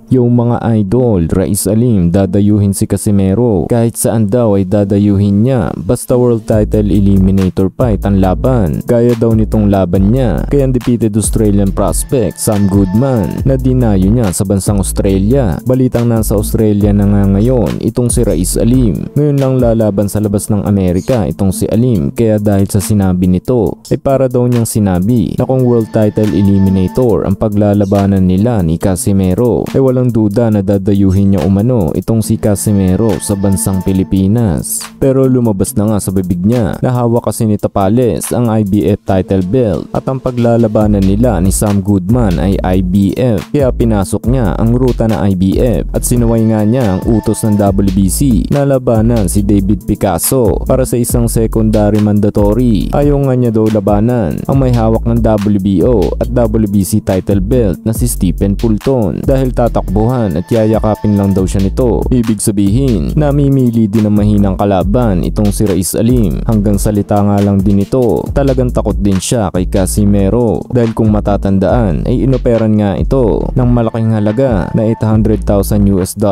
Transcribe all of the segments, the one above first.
Yung mga idol, Raiz Alim, dadayuhin si Casimero. Kahit saan daw ay dadayuhin niya, basta world title eliminator fight ang laban. Gaya daw nitong laban niya kay undefeated Australian prospect Sam Goodman na dinayo niya sa bansang Australia. Balitang nasa Australia na nga ngayon itong si Raiz Alim. Ngayon lang lalaban sa labas ng Amerika itong si Alim, kaya dahil sa sinabi nito ay para daw niyang sinabi na kung world title eliminator ang paglalabanan nila ni Casimero ay walang duda na dadayuhin niya umano itong si Casimero sa bansang Pilipinas. Pero lumabas na nga sa bibig niya na hawak kasi ni Tapales ang IBF title belt at ang paglalabanan nila ni Sam Goodman ay IBF, kaya pinasok niya ang ruta na IBF at sinuway nga niya ang utos ng WBC na labanan si David Picasso para sa isang secondary mandatory. Ayaw nga niya daw labanan ang may hawak ng WBO at WBC title belt na si Stephen Fulton dahil tatakbuhan at yayakapin lang daw siya nito. Ibig sabihin, namimili din ng mahinang kalaban itong si Raiz Alim. Hanggang salita nga lang din ito, talagang takot din siya kay Casimero dahil kung matatandaan ay inoperan nga ito ng malaking halaga na $800,000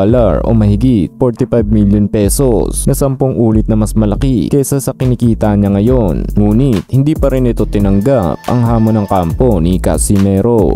o mahigit 45 million pesos na 10 ulit na mas malaki kaysa sa kinikita niya ngayon. Ngunit hindi pa rin ito tinanggap ang hamon ng kampo ni Casimero.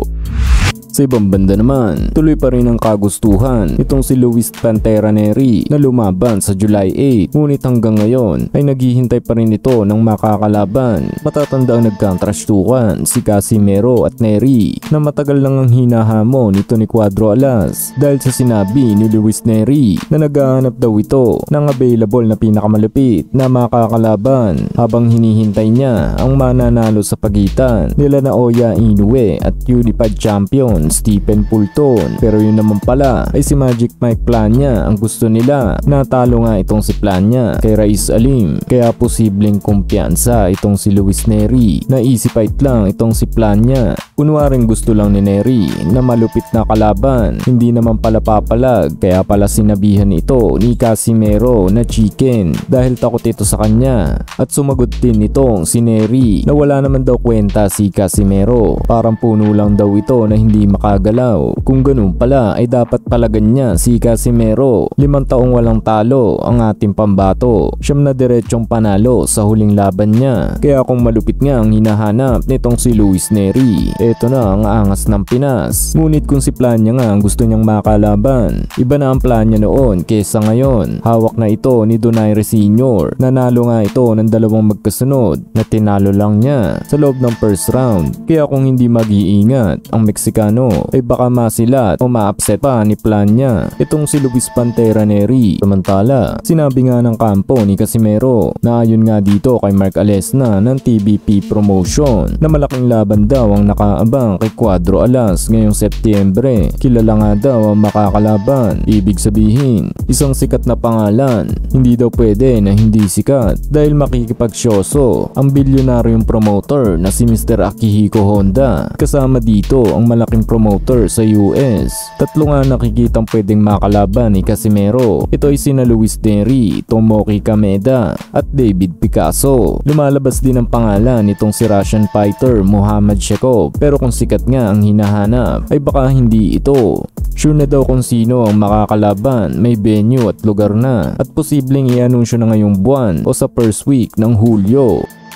Sa ibang banda naman, tuloy pa rin ang kagustuhan itong si Luis Pantera Nery na lumaban sa July 8. Ngunit hanggang ngayon ay naghihintay pa rin ito ng makakalaban. Matatanda ang nagkantrastukan si Casimero at Nery na matagal lang ang hinahamon nito ni Cuadro Alas dahil sa sinabi ni Luis Nery na naghahanap daw ito ng available na pinakamalupit na makakalaban habang hinihintay niya ang mananalo sa pagitan nila na Oya Inoue at Unified Champion Stephen Fulton. Pero yun naman pala ay si Magic Mike Plania ang gusto nila. Natalo nga itong si Plania kay Raiz Alim, kaya posibleng kumpiyansa itong si Luis Nery. Na easy fight lang itong si Plania. Kunwaring gusto lang ni Nery na malupit na kalaban, hindi naman pala papalag, kaya pala sinabihan ito ni Casimero na chicken dahil takot ito sa kanya. At sumagot din itong si Nery na wala naman daw kwenta si Casimero, parang puno lang daw ito na hindi makagalaw. Kung ganun pala ay dapat palagan niya si Casimero. 5 taong walang talo ang ating pambato, siyam na diretsong panalo sa huling laban niya. Kaya kung malupit nga ang hinahanap nitong si Luis Nery, eto na ang angas ng Pinas. Ngunit kung si Plania nga ang gusto niyang makalaban, iba na ang Plania noon kesa ngayon. Hawak na ito ni Donaire Sr. Nanalo nga ito ng 2 magkasunod na tinalo lang niya sa loob ng first round. Kaya kung hindi mag-iingat ang Meksikano ay baka masilat o ma-upset pa ni Plania itong si Luis Pantera Nery. Samantala, sinabi nga ng kampo ni Casimero na ayon nga dito kay Mark Alesna ng TVP Promotion na malaking laban daw ang nakaabang kay Cuadro Alas ngayong Setyembre. Kilala nga daw ang makakalaban. Ibig sabihin, isang sikat na pangalan. Hindi daw pwede na hindi sikat dahil makikipagsyoso ang bilyonaryong promoter na si Mr. Akihiko Honda. Kasama dito ang malaking promoter sa US. 3 nga nakikitang pwedeng makalaban ni Casimero. Ito ay sina Luis Nery, Tomoki Kameda at David Picasso. Lumalabas din ang pangalan nitong si Russian fighter Muhammad Shekov, pero kung sikat nga ang hinahanap ay baka hindi ito. Sure na daw kung sino ang makakalaban, may venue at lugar na, at posibleng i-anunsyo na ngayong buwan o sa first week ng Hulyo.